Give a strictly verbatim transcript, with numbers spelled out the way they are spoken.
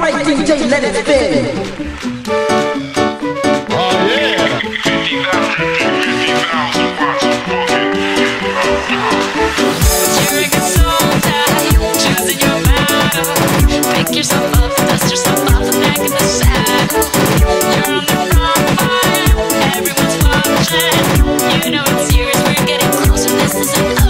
right, D J, let it spin. Oh yeah. Cheering a soul tie, choosing your battle. Pick yourself up, dust yourself off, and back in the saddle. You're on the wrong line, everyone's watching. You know it's serious, we're getting closer, this isn't